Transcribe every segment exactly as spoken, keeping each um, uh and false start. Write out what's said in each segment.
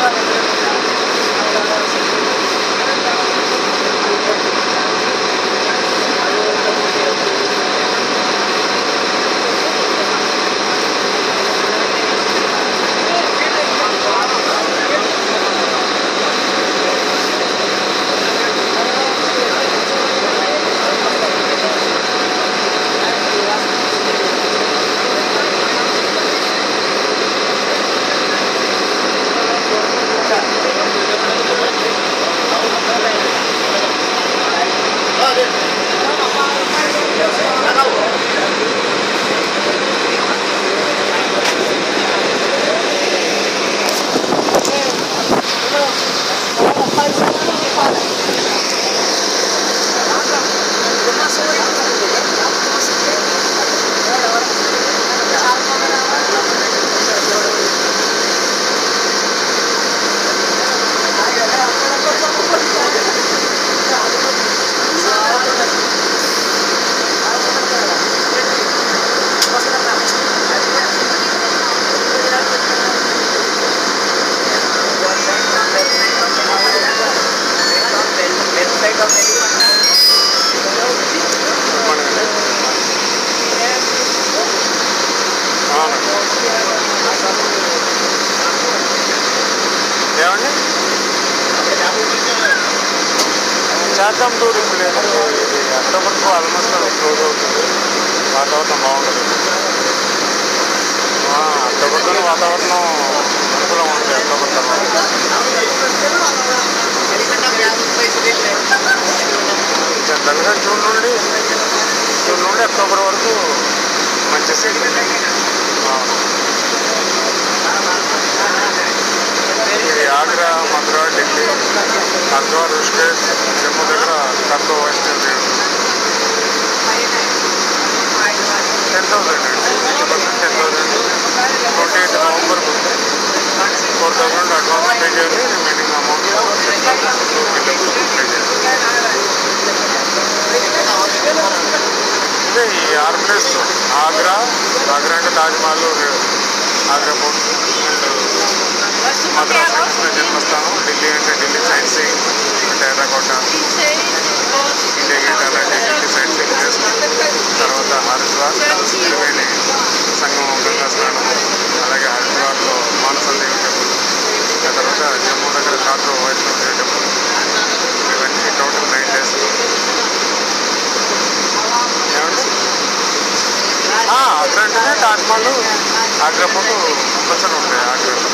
చేద్దాం టూర్ ఇప్పుడు లేదు, ఇది అక్టోబర్కు ఆల్మోస్ట్ క్లోజ్ అవుతుంది. వాతావరణం బాగుంటుంది. అక్టోబర్లో వాతావరణం అనుకూలంగా ఉంటుంది. అక్టోబర్ తర్వాత జనరల్గా జూన్ నుండి జూన్ నుండి అక్టోబర్ వరకు మంచి సీజన్. ఇది ఆగ్రా, మథురా, ఢిల్లీ, హరిద్వార్, ఋషికేశ్, జమ్మూ దగ్గర తక్కువ వెస్టర్న్ రేట్ టెన్ థౌసండ్ అండి. Fifty percent ten thousand twenty eighth నవంబర్కి ఉంది. ఫోర్ థౌసండ్ అడ్వాన్స్ పే చేయాలి. Remaining amount six thousand pay చేయాలి. అంటే ఈ ఆరు ప్లేస్ ఆగ్రా, ఆగ్రా అంటే తాజ్మహల్, ఆగ్రా పోర్ట్, అండ్ మథురా శ్రీకృష్ణ జన్మస్థానం, ఢిల్లీ అంటే ఢిల్లీ సైట్ సీయింగ్ అంటే ఎర్రకోట, ఇండియా గేట్, అలాంటి ఢిల్లీ సైట్ సీయింగ్ చేస్తాం. తర్వాత హరిద్వార్, త్రివేణి సంగమం, గంగా స్నానం, అలాగే హరిద్వార్లో మానసదేవి టెంపుల్, ఆ తర్వాత జమ్మూ దగ్గర కాట్రో వైష్ణోదేవి టెంపుల్, ఇవన్నీ టోటల్ నైన్ డేస్. ఆగ్రా అంటేనే తాజ్మహల్, ఆగ్రా పోటు కంపల్సరీ ఉంటాయి. ఆగ్రాలో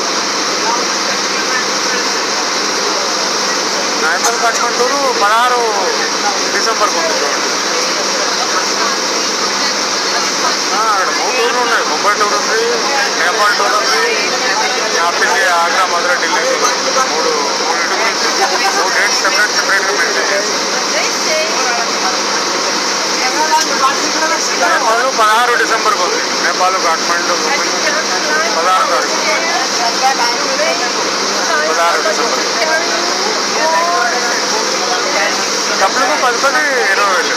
నవంబర్ కట్మంటూరు పదహారు డిసెంబర్కి ఉంది చూడండి. అక్కడ మూడు టూర్లు ఉన్నాయి. ముంబై టూర్ ఉంది, నేపాల్ టూర్ ఉంది, north India Agra, Mathura, Delhi tour ఉంది. మూడు మూడు మూడు డేట్స్ సెపరేట్ సెపరేట్గా మెయింటైన్ చేస్తాం. నేపాల్ పదహారు డిసెంబర్కి ఉంది. నేపాల్ కాఠ్మండు పదహారు తారీఖు పదహారు డిసెంబర్. డబ్బులకు పది పది ఇరవై వేలు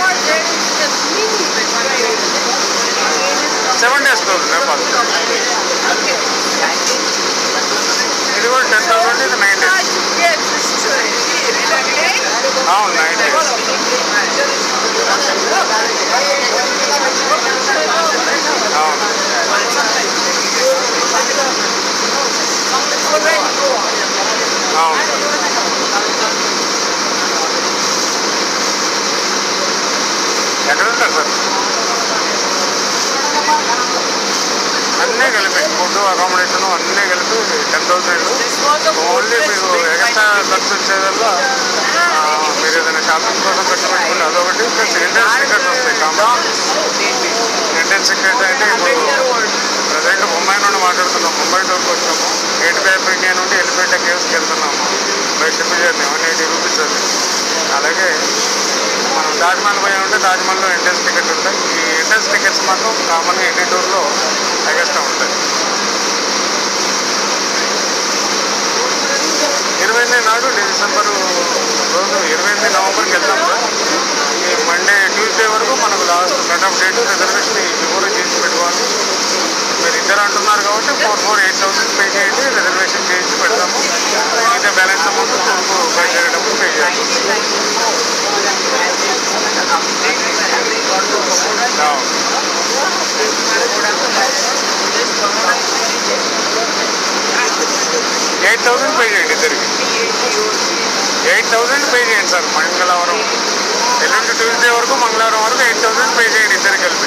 సెవెన్ డేస్ టూర్ నేపాల్. ఇది కూడా టెన్ థౌసండ్, ఇది నైన్ డేస్. అవును, నైన్ డేస్. అవును, అవును. ఎక్కడ ఉంటారు సార్? అన్నీ కలిపి ఫుడ్, అకామిడేషన్ అన్నీ కలిపి టెన్ థౌసండ్. ఓన్లీ మీకు ఎక్స్ట్రా ఖర్చు వచ్చేదల్లా మీరు ఏదైనా షాపింగ్ కోసం ఖర్చు పెట్టుకుంటే అదొకటి, ప్లస్ ఎంట్రన్స్ టికెట్స్ వస్తాయి. కామన్ ఎంట్రన్స్ టికెట్ అయితే ఇప్పుడు ప్రజెంట్ ముంబై నుండి మాట్లాడుతున్నాం. ముంబై టూర్కి వచ్చాము. గేట్ వే ఆఫ్ ఇండియా నుండి ఎలిఫెంటా కేవ్స్కి వెళ్తున్నాము. By ship journey one eighty rupees అది. అలాగే మనం తాజ్మహల్ పోయి ఉంటే తాజ్మహల్లో ఎంట్రన్స్ టికెట్ ఉంటాయి. ఈ ఎంట్రన్స్ టికెట్స్ మాత్రం కామన్గా ఎన్ని టూర్లో ఎగస్ట్రా ఉంటాయి. ఇరవై ఎనిమిది నాడు డిసెంబరు రోజు ఇరవై ఎనిమిది నవంబర్కి వెళ్తాం సార్. ఈ మండే ట్యూస్డే వరకు మనకు last cut off date. Reservation before చేసి పెట్టుకోవాలి. మీరు ఇద్దరు అంటున్నారు కాబట్టి four four eight thousand pay చేయండి, రిజర్వేషన్ చేయించి పెడతాము. బయలుదేరేటప్పుడు పే చేయాలి. ఎయిట్ థౌజండ్ పే చేయండి ఇద్దరికి. ఎయిట్ థౌజండ్ పే చేయండి సార్. మంగళవారం ఎల్లుండి ట్యూస్డే వరకు మంగళవారం వరకు ఎయిట్ థౌజండ్ పే చేయండి ఇద్దరికి కలిపి.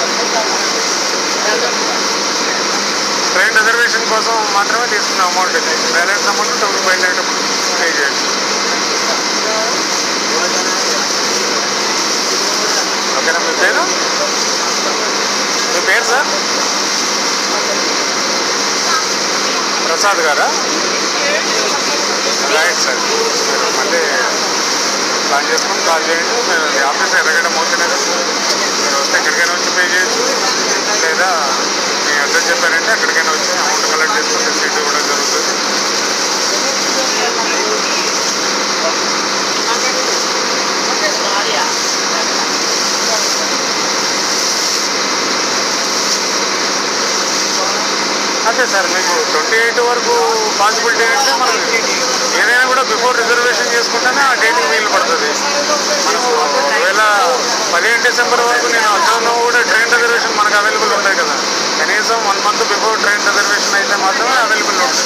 ట్రైన్ రిజర్వేషన్ కోసం మాత్రమే తీసుకున్న అమౌంట్ ఇది. బ్యాలెన్స్ అమౌంట్ టౌన్ బయలుదేరేటప్పుడు పే చేయండి. ఓకేనా? మీ పేరు మీ పేరు సార్? ప్రసాద్ గారా? Right sir. మీరు మళ్ళీ ప్లాన్ చేసుకుని కాల్ చేయండి. మీరు ఆఫీస్ ఎర్రగడ్డ మోతేనగర్ మీరు వస్తే ఎక్కడికైనా వచ్చి పే చేయొచ్చు, లేదా మీ అడ్రస్ చెప్పారంటే అక్కడికైనా వచ్చి అమౌంట్ కలెక్ట్ చేసుకుంటే సీట్ ఇవ్వడం జరుగుతుంది. అంతే సార్. మీకు ట్వంటీ ఎయిట్ వరకు పాసిబిలిటీ అంటే మనం ఏదైనా కూడా బిఫోర్ రిజర్వేషన్ చేసుకుంటేనే ఆ డేట్కి వీలు పడుతుంది. మనకు ఒకవేళ పదిహేను డిసెంబర్ వరకు నేను వచ్చాను కూడా ట్రైన్ రిజర్వేషన్ మనకు అవైలబుల్ ఉంటాయి కదా. కనీసం one month before train reservation అయితే మాత్రమే అవైలబుల్ ఉంటుంది.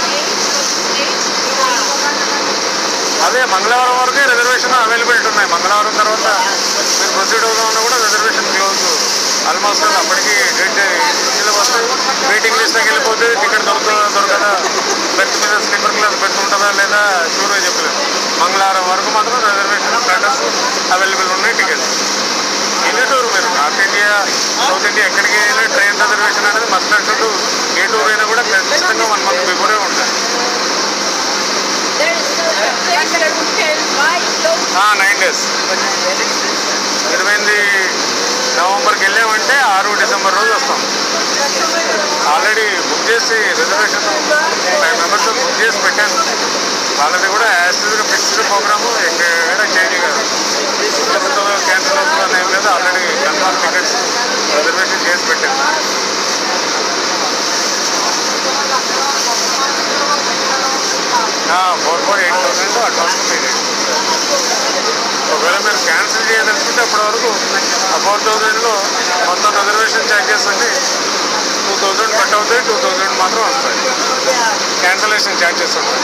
అదే మంగళవారం వరకే రిజర్వేషన్ అవైలబిలిటీ ఉన్నాయి. మంగళవారం తర్వాత మీరు ప్రొసీడ్ అవుదామన్నా కూడా రిజర్వేషన్ క్లోజ్ ఆల్మోస్ట్. అప్పటికి డేట్ ఇందులో వస్తే వెయిటింగ్ లిస్ట్లోకి వెళ్ళిపోతే టికెట్ దొరుకుతుందా దొరకదా, బెర్త్ మీద స్లీపర్ క్లాస్ బెర్త్ ఉంటుందా లేదా షూర్గా చెప్పలేదు. మంగళవారం వరకు మాత్రం రిజర్వేషన్ స్టేటస్ అవైలబుల్ ఉన్నాయి టికెట్స్. ఎన్ని టూర్ మీరు నార్త్ ఇండియా సౌత్ ఇండియా ఎక్కడికి వెళ్ళినా ట్రైన్ రిజర్వేషన్ అనేది మస్ట్ అంటూ ఏ టూర్ అయినా కూడా ఖచ్చితంగా వన్ మంత్ బిఫోరే ఉంటుంది. నైన్ డేస్ ఇరవై ఎనిమిది నవంబర్కి వెళ్ళామంటే ఆరు డిసెంబర్ రోజు వస్తాం. ఆల్రెడీ బుక్ చేసి రిజర్వేషన్ ఫైవ్ మెంబర్స్ బుక్ చేసి పెట్టాను. వాళ్ళది కూడా యాస్టిజ్గా ఫిక్స్డ్ ప్రోగ్రాము ఎక్కడ చేంజ్ కాదు. క్యాన్సిల్ అవుతుందని ఏం లేదు. ఆల్రెడీ కన్ఫర్మ్ టికెట్స్ రిజర్వేషన్ చేసి పెట్టాను. Four four eight thousand advance pay చేయండి. ఒకవేళ మీరు క్యాన్సిల్ చేయదలుచుకుంటే అప్పటి వరకు ఆ ఫోర్ థౌజండ్లో మొత్తం రిజర్వేషన్ ఛార్జెస్ అన్ని టూ థౌజండ్ కట్ అవుతాయి. టూ థౌజండ్ మాత్రం వస్తాయి. క్యాన్సలేషన్ ఛార్జెస్ ఉంటాయి.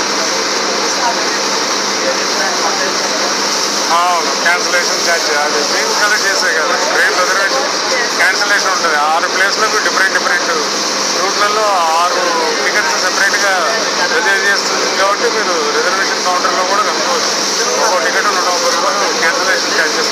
అవును, క్యాన్సలేషన్ ఛార్జ్ అది మేము కలెక్ట్ చేసే కదా. ట్రైన్ రిజర్వేషన్ క్యాన్సలేషన్ ఉంటుంది. ఆరు ప్లేస్లకు డిఫరెంట్ డిఫరెంట్ రూట్లలో ఆరు టికెట్స్ సెపరేట్గా రిజర్వ్ చేస్తుంది కాబట్టి మీరు రిజర్వేషన్ కౌంటర్లో కూడా కనుక్కోవచ్చు. ఒక్కో టికెట్ నూట ముప్పై రూపాయలు క్యాన్సలేషన్ ఛార్జెస్.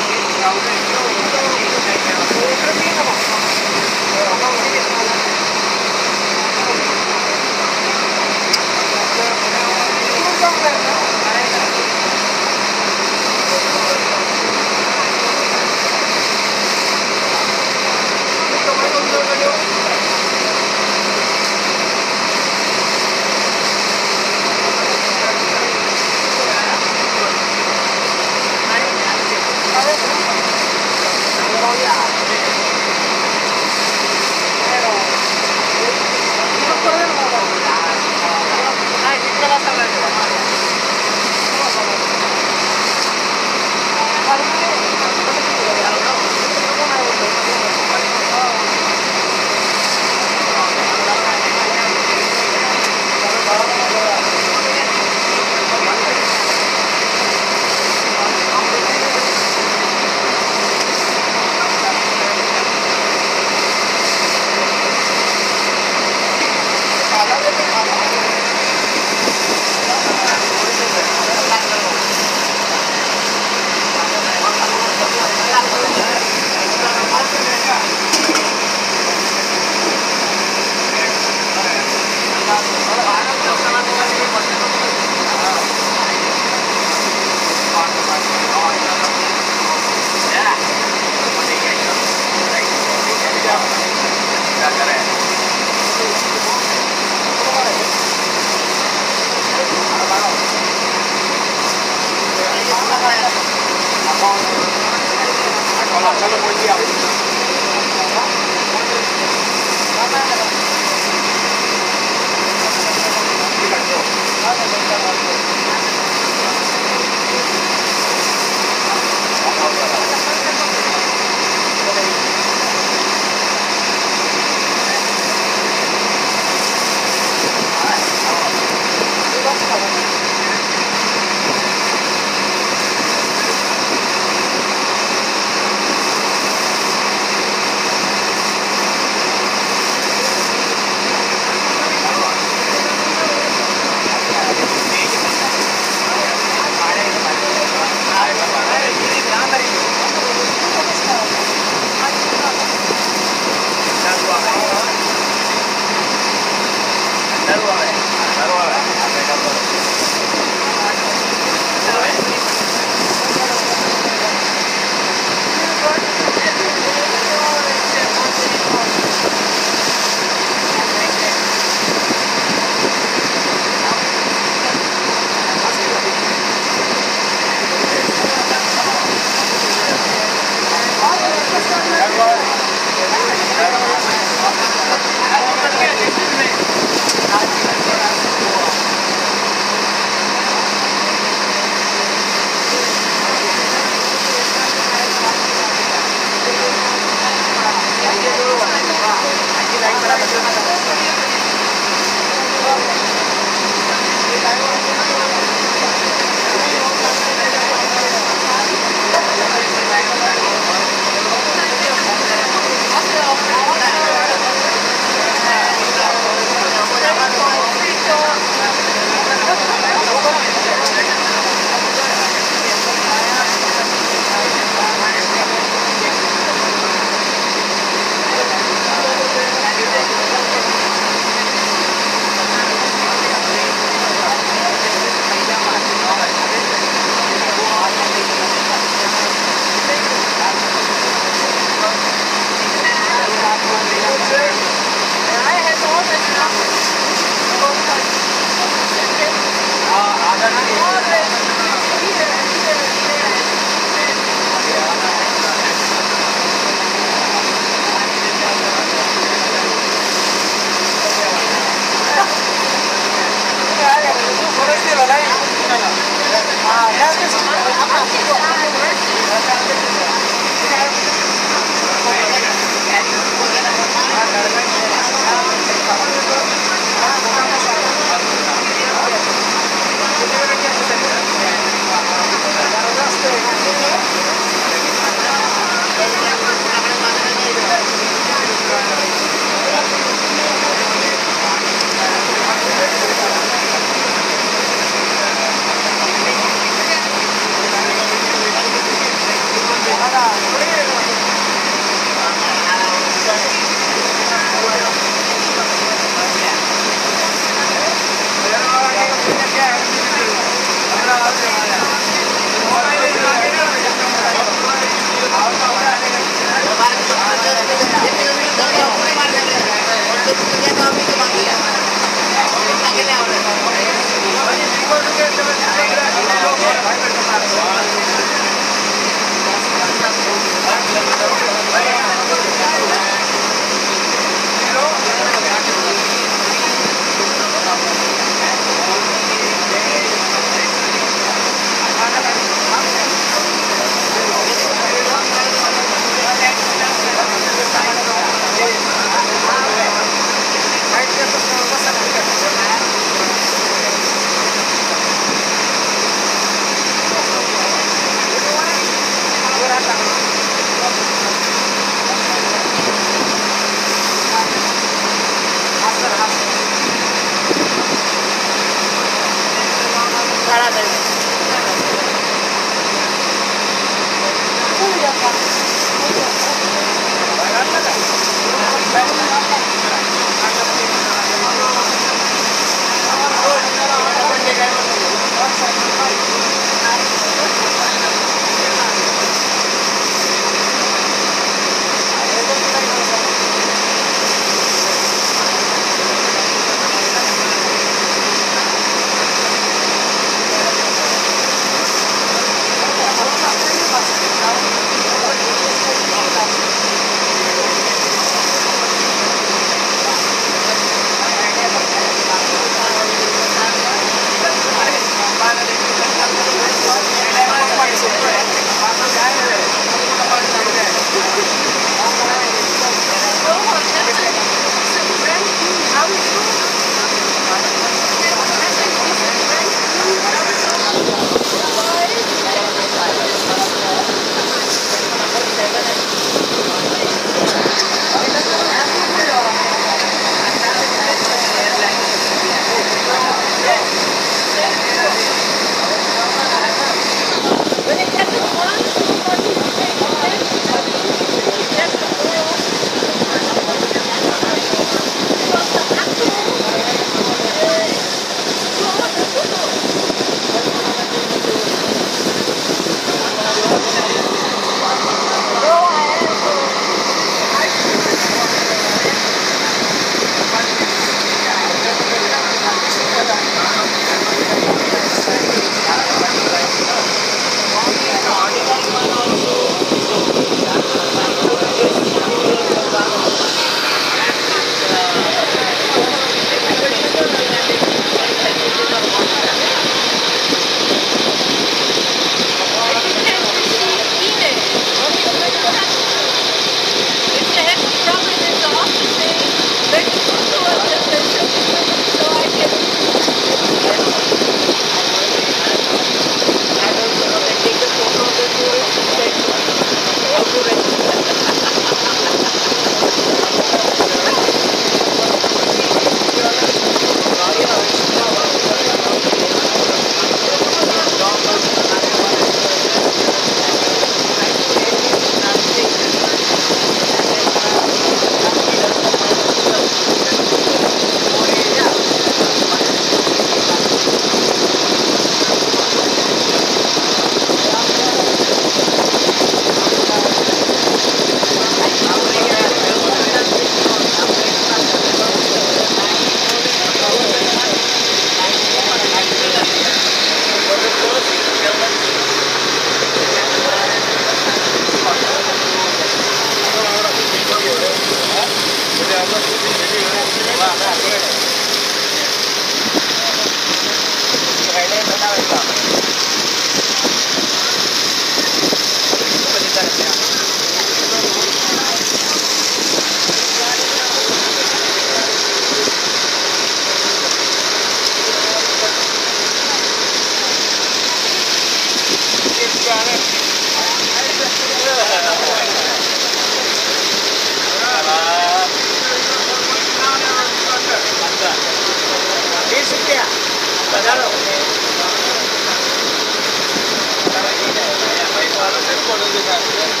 Gracias.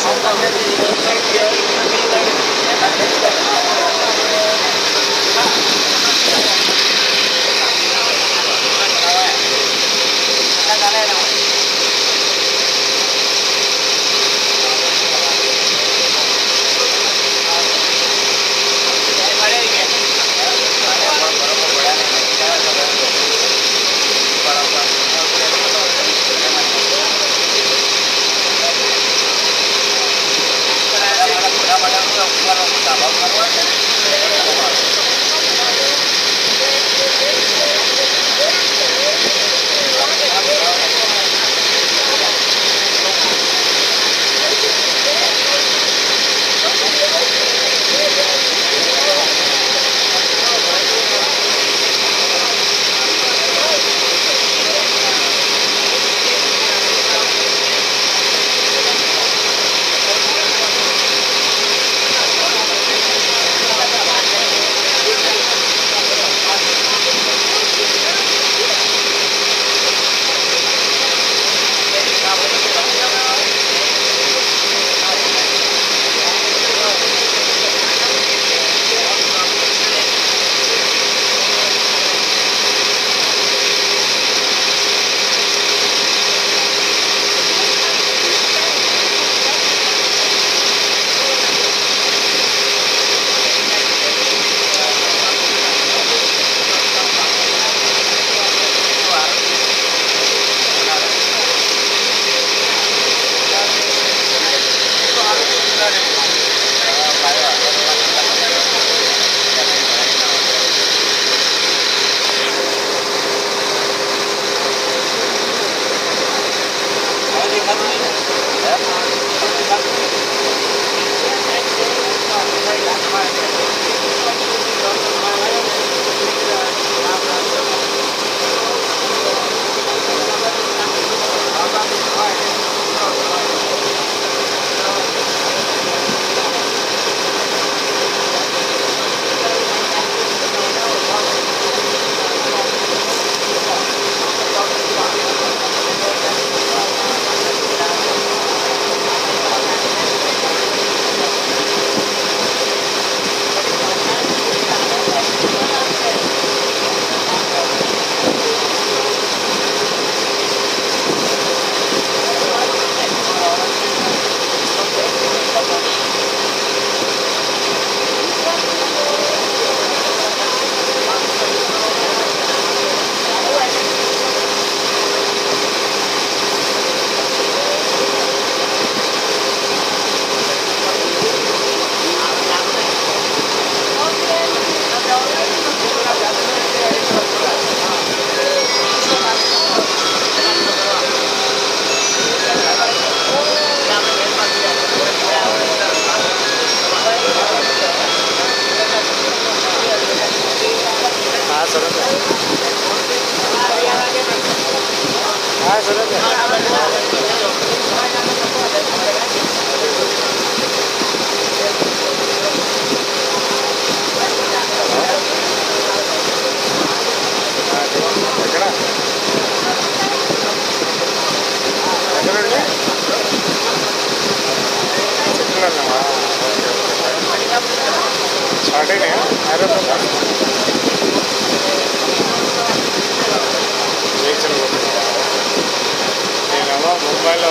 నేనేమో ముంబైలో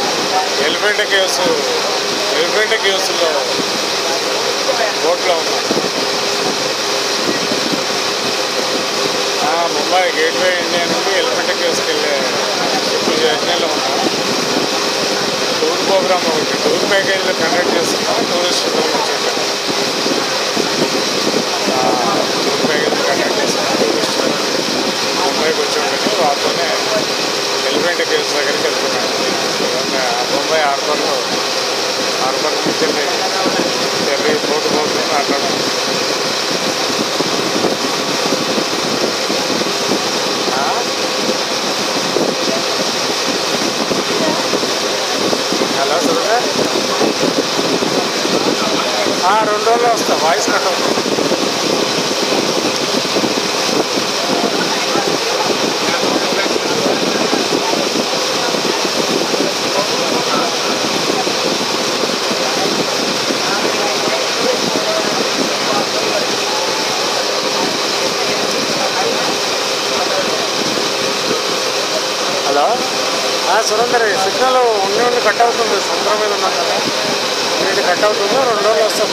ఎలిఫెంట్ కేవ్స్ ఎలిఫెంట్ కేవ్స్లో బోట్లో ఉన్నాను. ముంబై గేట్వే ఇండియా నుండి ఎలిఫెంట్ కేవ్స్కి వెళ్ళే ఇప్పుడు జర్నీలో ఉన్నాను. టూర్ ప్రోగ్రామ్ ఒకటి టూర్ ప్యాకేజీలో కండక్ట్ చేస్తున్నాం. టూరిస్ట్ టూర్ నుంచి టూర్ ప్యాకేజ్ కండక్ట్ చేస్తున్నాం. టూరిస్ట్ ముంబైకి వచ్చి ఉంటుంది. వాళ్ళతోనే ఎలిఫెంట్ కేవ్స్ దగ్గరికి వెళ్తున్నాను. ముంబై హార్బర్లో హార్బర్ నుంచి చెర్రీ బోటు బోటు మాట్లాడుతున్నాను. హలో సురేష్, రెండు రోజుల్లో వస్తా. వాయిస్ కట్ అవుతుంది. సురేందర్ సిగ్నల్ ఉండి ఉండి కట్ అవుతుంది. సముద్రం మీద ఉన్నాం కదా, ఉండి కట్ అవుతుంది. రెండు రోజులు వస్తాం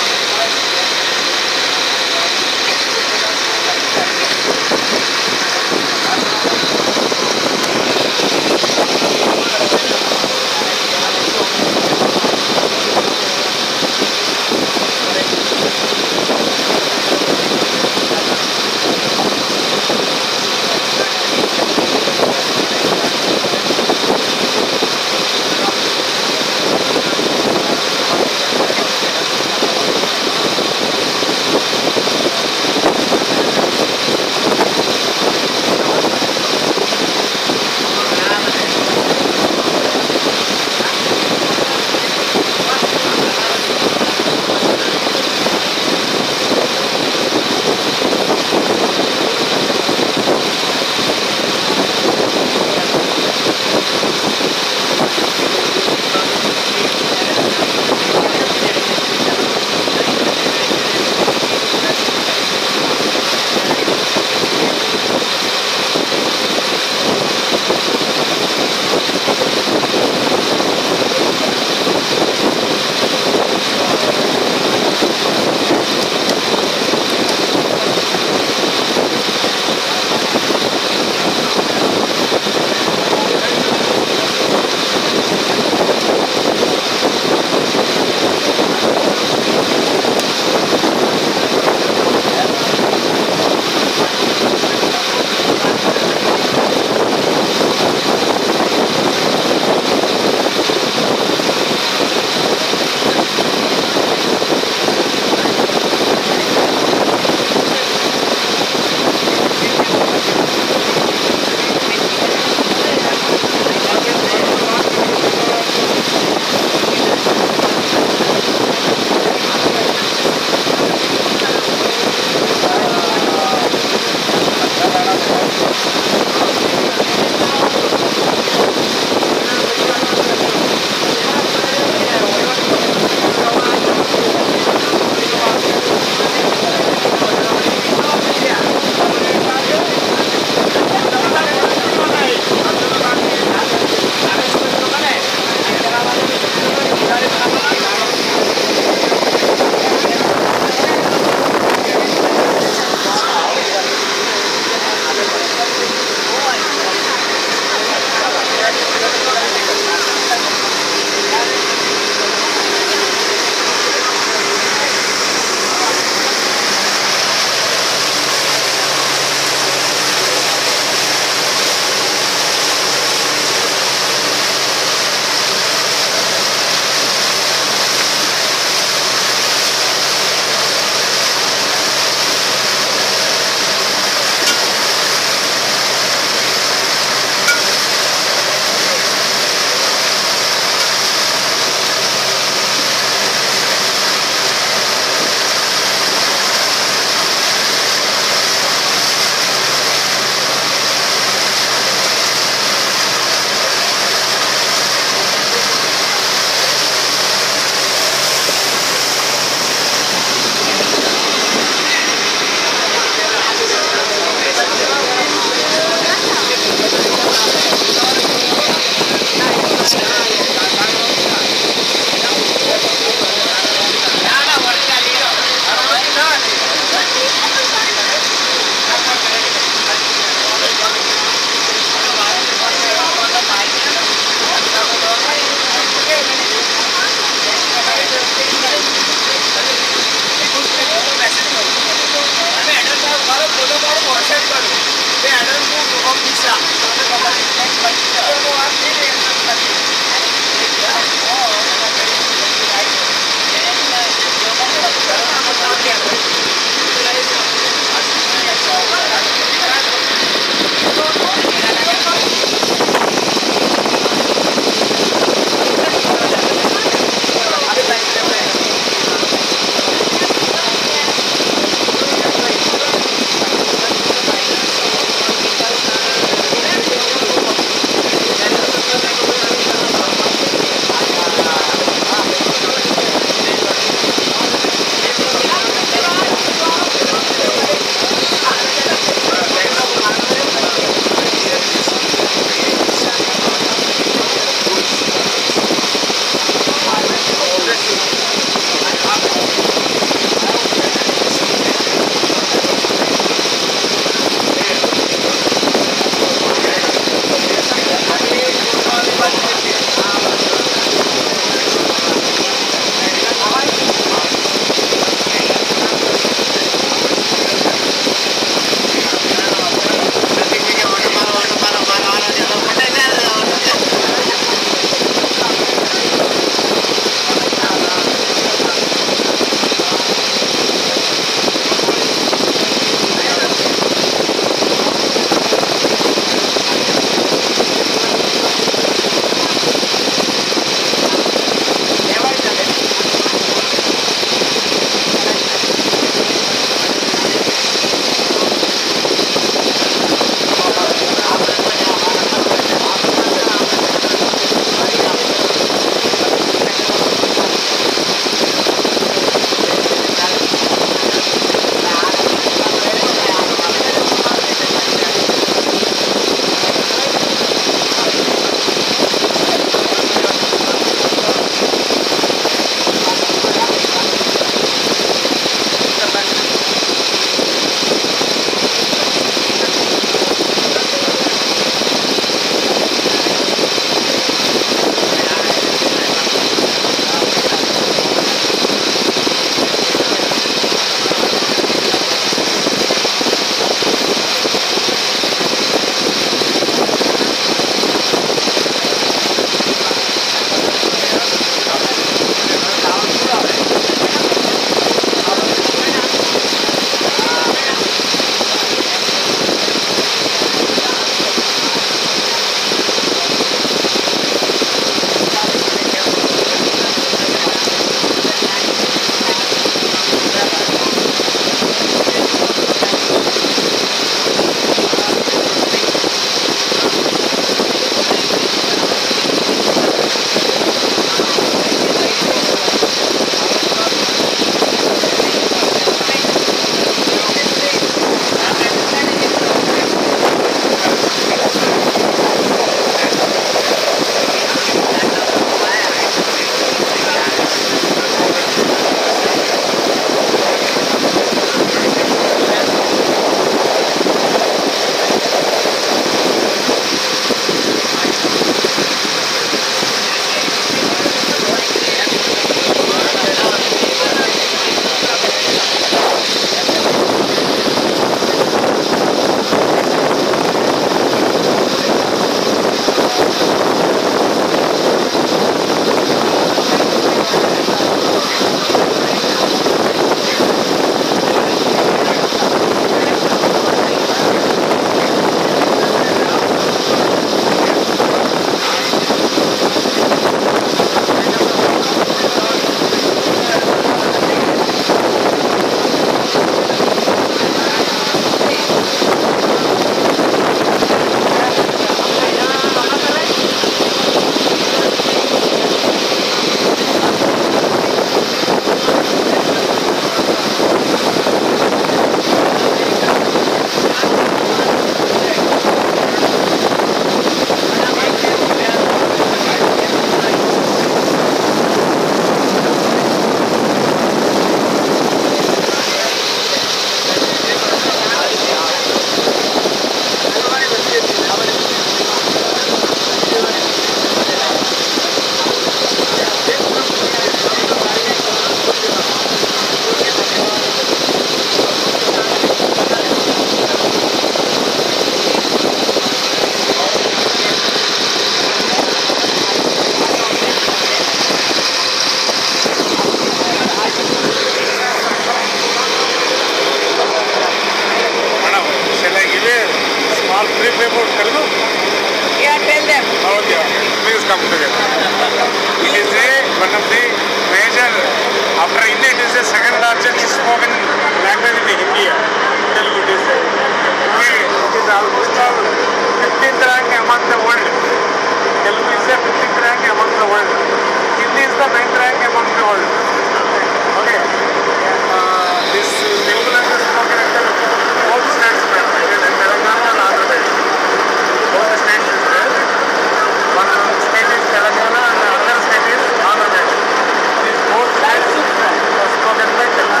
spoken language in India. Telugu it is. It is almost all fifteenth rank among the world. Telugu is the fifteenth rank among the world. Hindi is the ninth rank among the world. Okay. Uh, this Telugu language spoken in both states, it is in Telangana and Andhra Pradesh. Both states is there. One state is Telangana and the other state is Andhra Pradesh. These both states are spoken by Telugu.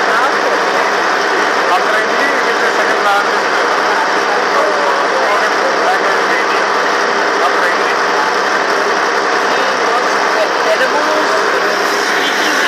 After Hindi, it is the second largest spoken language in India. After Hindi. Telugu speaking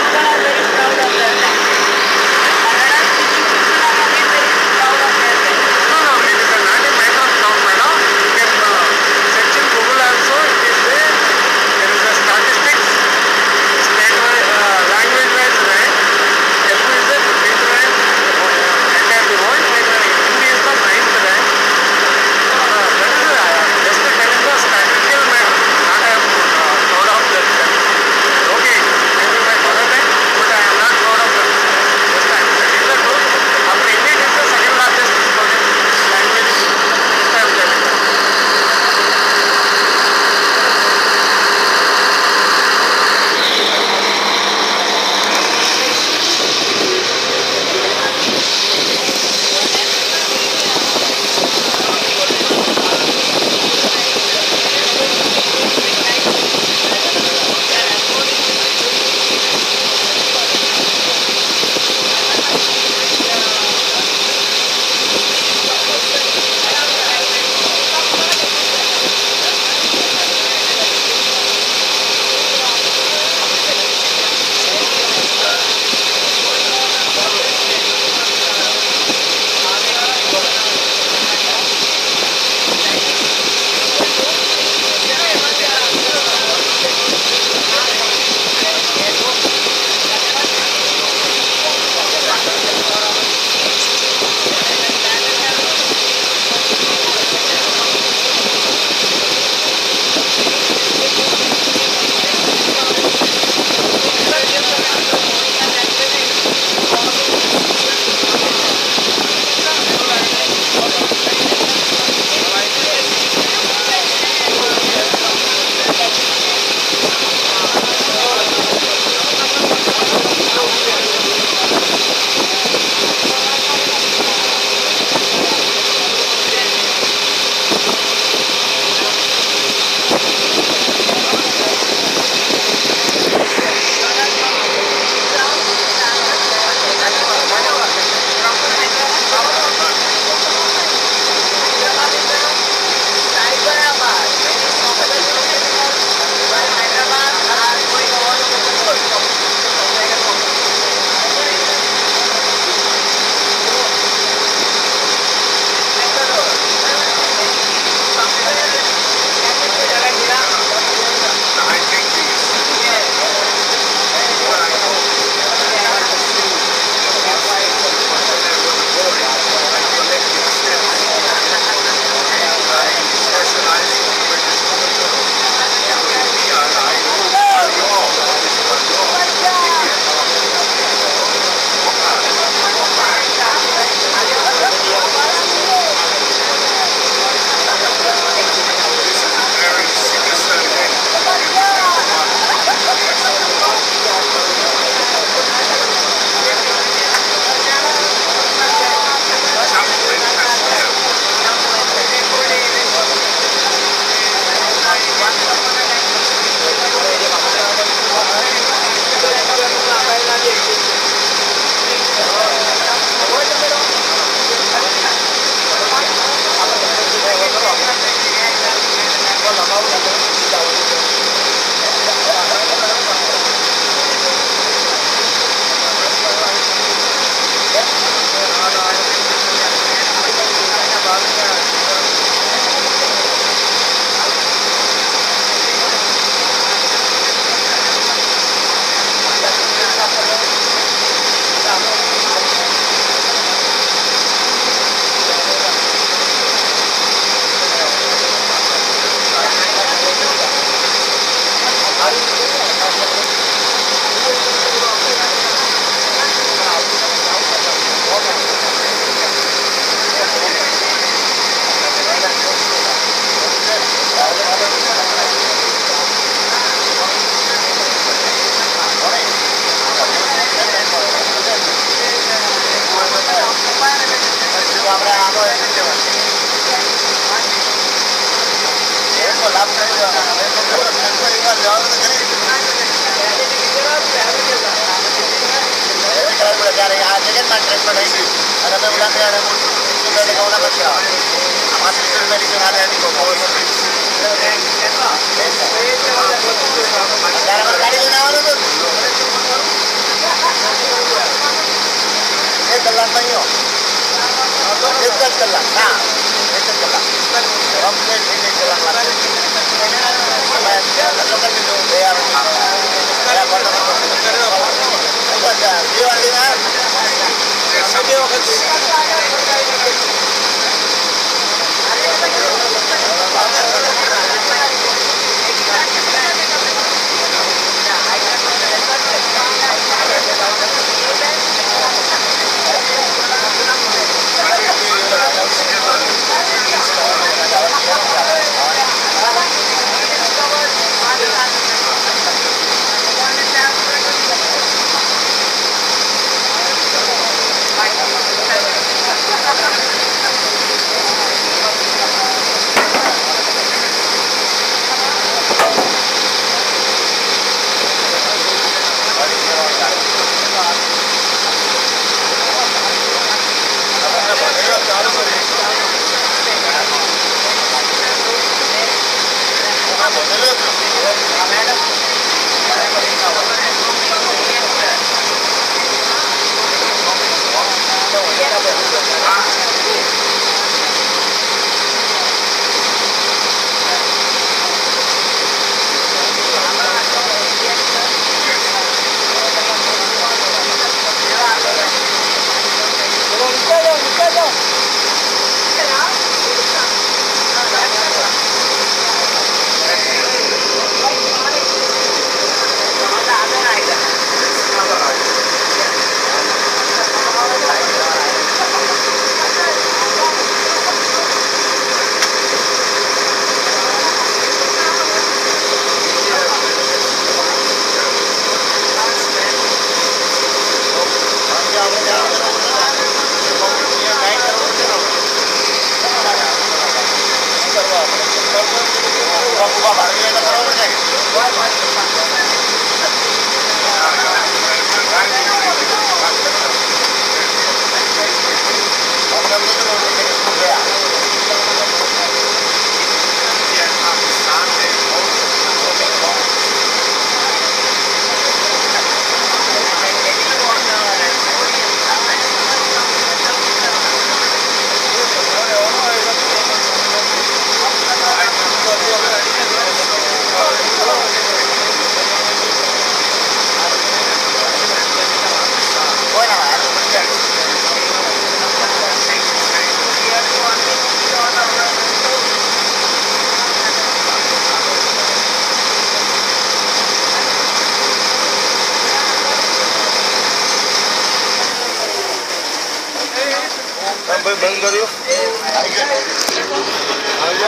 बंद करियो।